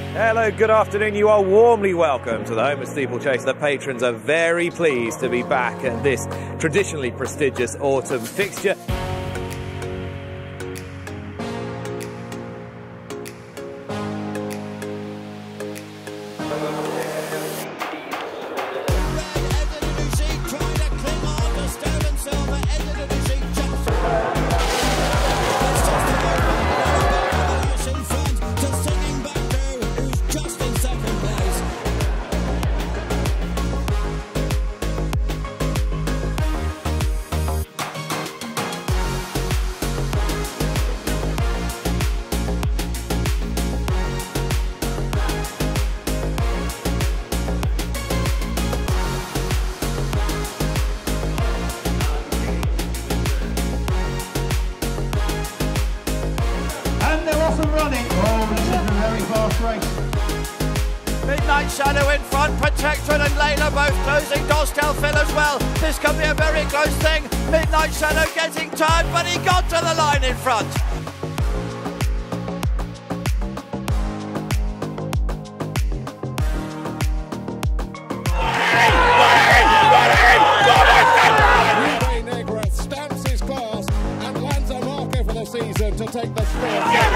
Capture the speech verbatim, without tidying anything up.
Hello, good afternoon. You are warmly welcome to the home of steeplechase. The patrons are very pleased to be back at this traditionally prestigious autumn fixture. Running. Oh, this is a very fast race. Midnight Shadow in front, Protectorate and Layla both closing, Dostel Phil as well. This could be a very close thing. Midnight Shadow getting tired, but he got to the line in front. Negro stamps his class and lands a marker for the season to take the sprint.